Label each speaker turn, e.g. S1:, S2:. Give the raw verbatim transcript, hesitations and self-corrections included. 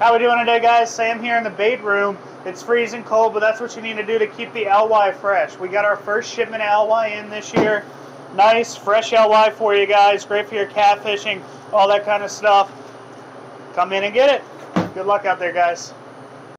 S1: How we doing today, guys? Sam here in the bait room. It's freezing cold, but that's what you need to do to keep the Alewife fresh. We got our first shipment of Alewife in this year. Nice, fresh Alewife for you guys. Great for your catfishing, all that kind of stuff. Come in and get it. Good luck out there, guys.